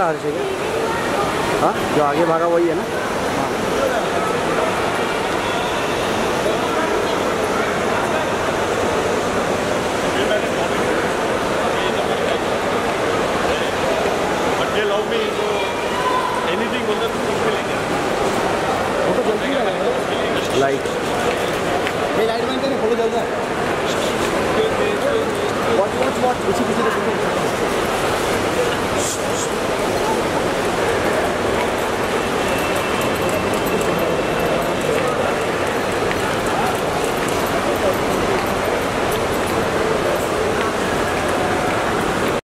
आपका हर्ष है क्या? हाँ, जो आगे भागा वही है ना? लाइट ये लाइट बंद करने फोटो चलता है। वॉच पीछे पीछे